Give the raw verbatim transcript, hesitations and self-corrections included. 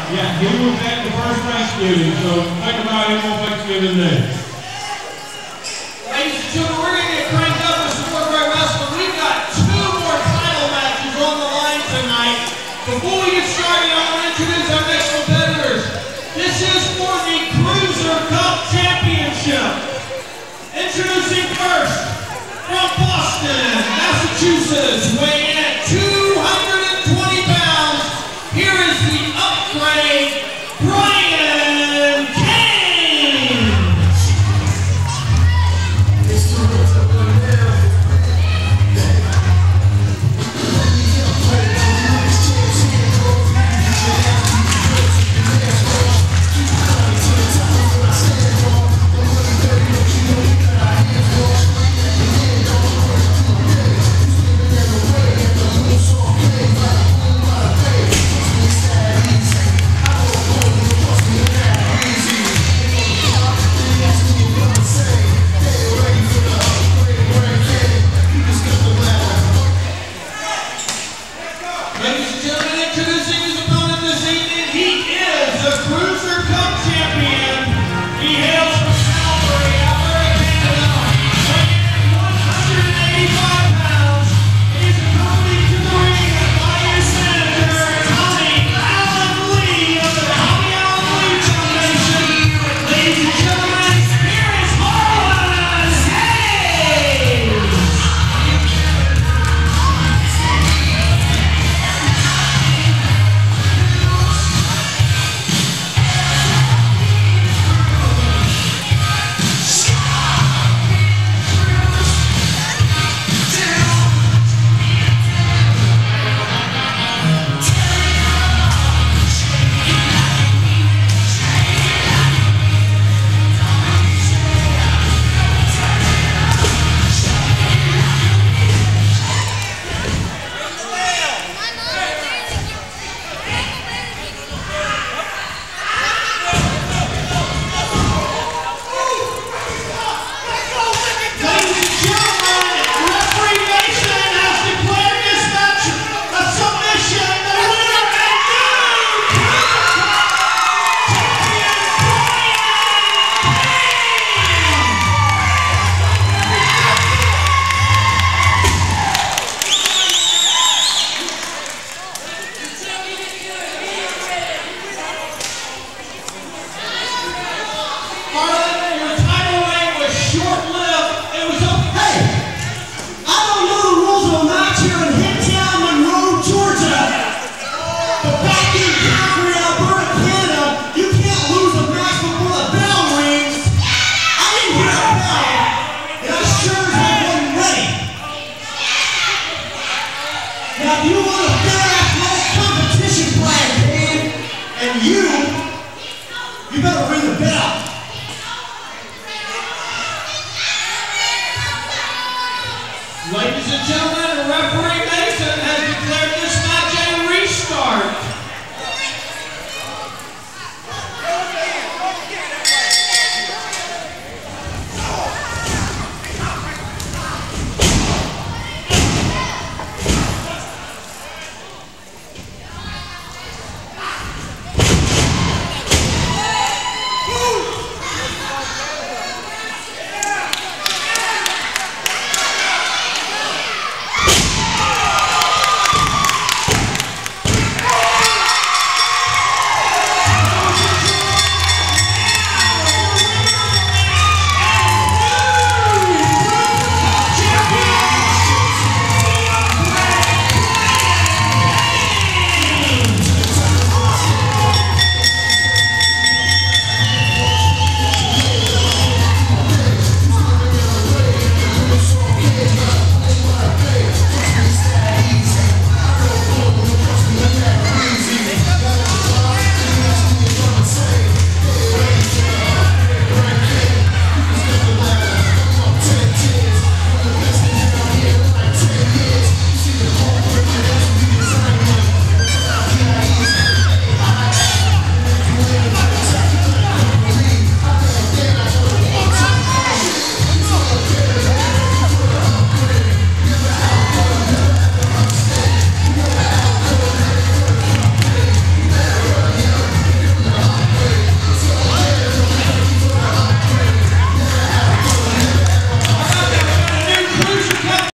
Yeah, he was at the first Thanksgiving, so think about him on Thanksgiving Day. Ladies and gentlemen, we're going to get cranked up with some more great wrestling. We've got two more title matches on the line tonight. Before we get started, I want to introduce our next competitors. This is for the Cruiser Cup Championship. Introducing first, from Boston, Massachusetts, weighing